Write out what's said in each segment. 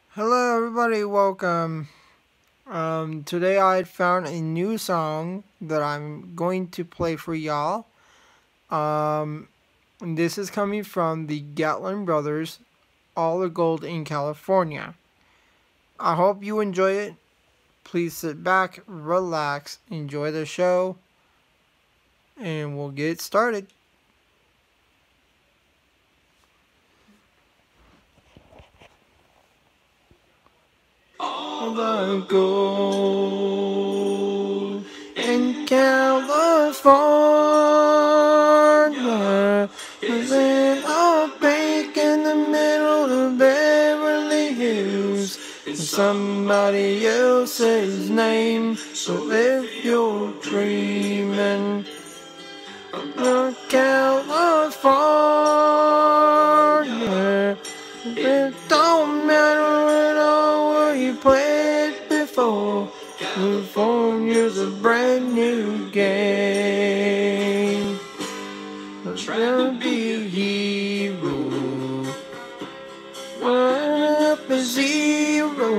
Hello, everybody. Welcome. Today I found a new song that I'm going to play for y'all. This is coming from the Gatlin Brothers, All the Gold in California. I hope you enjoy it. Please sit back, relax, enjoy the show, and we'll get started. All the gold in California is in a bank in the middle of Beverly Hills. It's somebody else's name. So if you're dreaming of California, it don't matter at all where you played before. California's a brand new game. I'm trying to be a hero. One up a zero.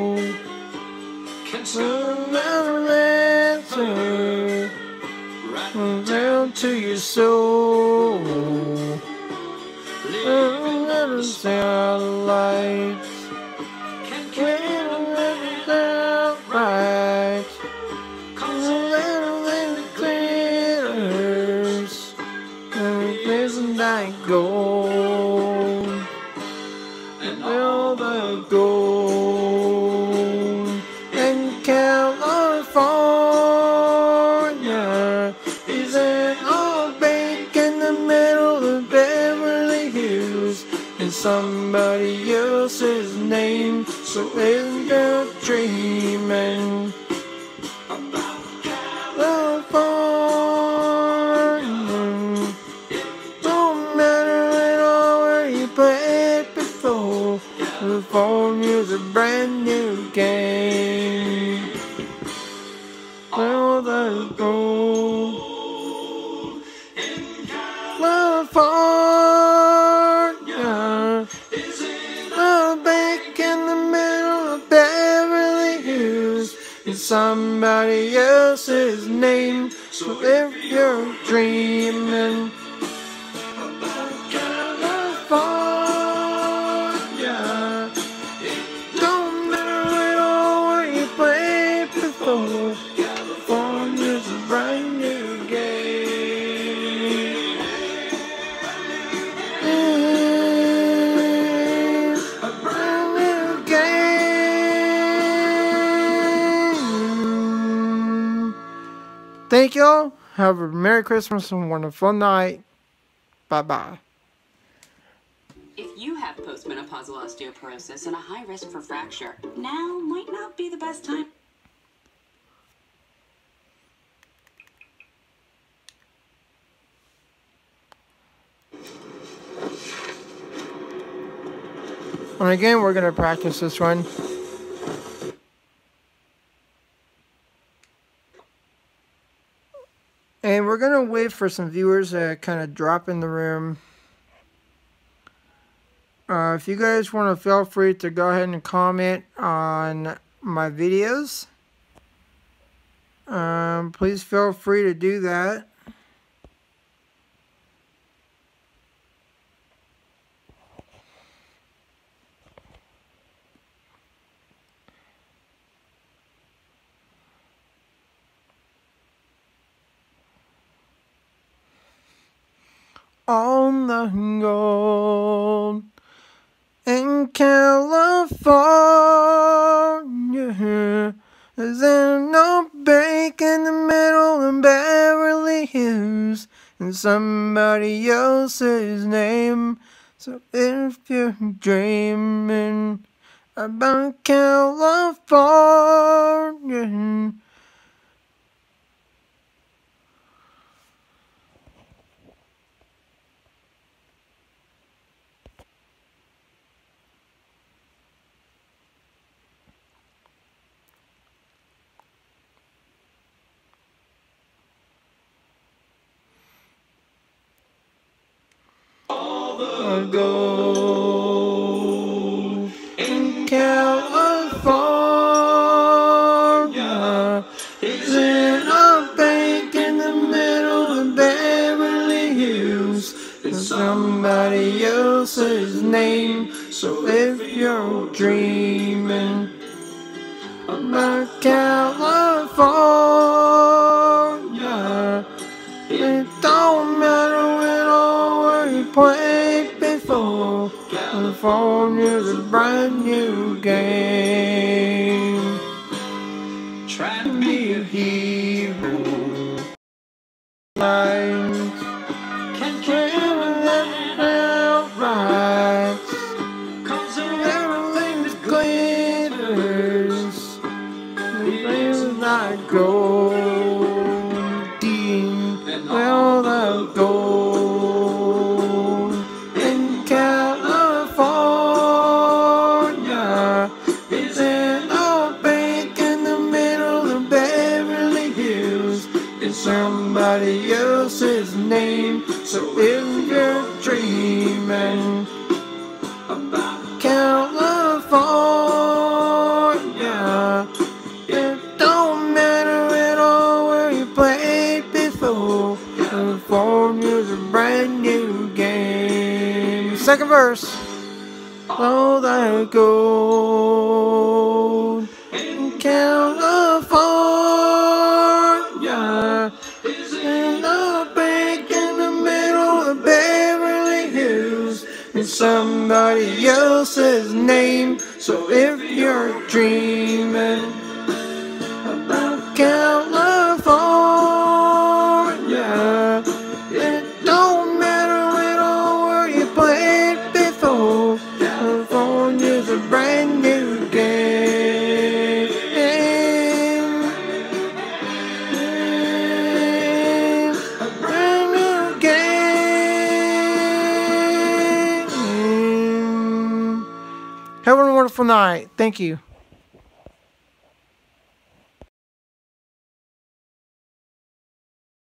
Can another answer down to your soul. Little satellites. When it down right. Little glitters. There's like gold. And all the gold in California is an old bank in the middle of Beverly Hills, and somebody else's name. So if you're dreaming about California, don't matter at all where you played before. California's a brand new game. All the gold in California is in a bank in the middle of Beverly Hills. It's somebody else's name. So if you're dreaming about California, it don't matter at all where you played before. California's a brand new game. A brand new game. Thank y'all. Have a Merry Christmas and a wonderful night. Bye-bye. If you have postmenopausal osteoporosis and a high risk for fracture, now might not be the best time. And again, we're going to practice this one. And we're going to wait for some viewers to kind of drop in the room. If you guys want to, feel free to go ahead and comment on my videos. Please feel free to do that. On the gold in California, there's no bank in the middle of Beverly Hills, and somebody else's name. So if you're dreaming about California, gold in California. name. So if you're dreaming about California, it don't matter where you played before. California's a brand new game. Try to be a hero. Lines can never let right. 'Cause everything that glitters is not gold. Deep, well, the gold in California is in a bank in the middle of Beverly Hills. It's somebody else's name. So if you're dreaming about California, it don't matter at all where you played before. California's a brand new game. Second verse. All that gold in California is in a bank in the middle of Beverly Hills. It's somebody else's name. So if you're dreaming about California, it don't matter at all where you played before. California's a brand new game. A brand new game. Have a wonderful night. Thank you.